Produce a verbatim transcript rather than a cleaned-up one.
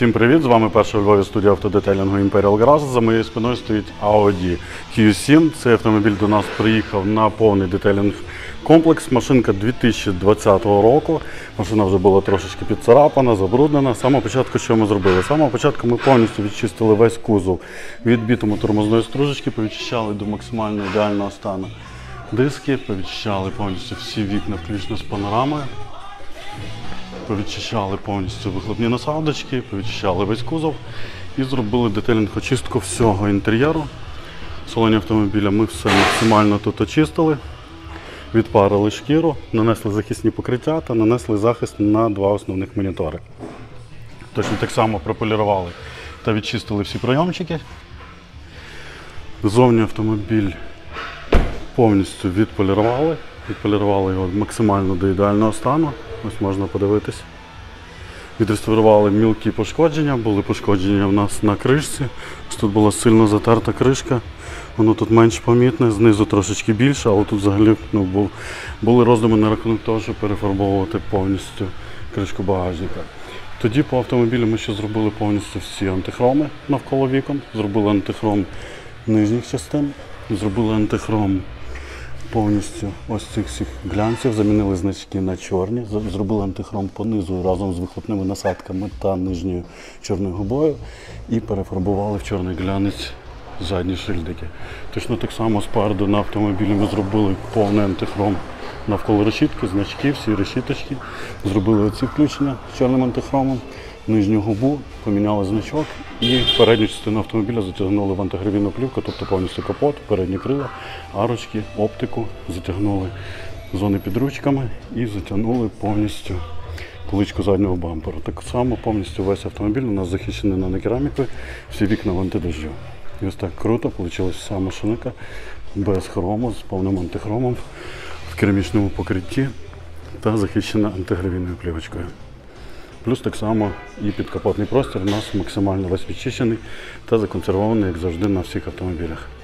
Всім привіт! З вами перша у Львові студія автодетейлінгу Imperial Garage. За моєю спиною стоїть Audi кью сім. Цей автомобіль до нас приїхав на повний детейлінг комплекс. Машинка дві тисячі двадцятого року. Машина вже була трошечки підцарапана, забруднена. З самого початку що ми зробили? З самого початку ми повністю відчистили весь кузов від бітуму тормозної стружечки, повідчищали до максимально ідеального стану диски, повідчищали повністю всі вікна, включно з панорамою. Повідчищали повністю вихлопні насадочки, повідчищали весь кузов і зробили детейлінг-очистку всього інтер'єру. В салоні автомобіля ми все максимально тут очистили, відпарили шкіру, нанесли захисні покриття та нанесли захист на два основних монітори. Точно так само прополірували та відчистили всі прийомчики. Зовні автомобіль повністю відполірували, відполірували його максимально до ідеального стану. Ось можна подивитись. Відреставрували мілкі пошкодження, були пошкодження в нас на кришці. Ось тут була сильно затерта кришка, воно тут менш помітне, знизу трошечки більше, але тут взагалі ну, був, були роздуми на рахунок того, щоб перефарбовувати повністю кришку багажника. Тоді по автомобілю ми ще зробили повністю всі антихроми навколо вікон, зробили антихром нижніх частин, зробили антихром повністю ось цих всіх глянців, замінили значки на чорні, зробили антихром по низу разом з вихлопними насадками та нижньою чорною губою і перефарбували в чорний глянець задні шильдики. Точно так само спереду на автомобілі ми зробили повний антихром навколо решітки, значки, всі решіточки. Зробили оці включення з чорним антихромом, нижню губу, поміняли значок і передню частину автомобіля затягнули в антигравійну плівку, тобто повністю капот, передні крила, арочки, оптику, затягнули зони під ручками і затягнули повністю поличку заднього бамперу. Так само повністю весь автомобіль у нас захищений нанокерамікою, всі вікна в антидождю. І ось так круто вийшла вся машинка без хрому, з повним антихромом, в керамічному покритті та захищена антигравійною плівочкою. Плюс так само і підкапотний простір у нас максимально весь відчищений та законсервований, як завжди, на всіх автомобілях.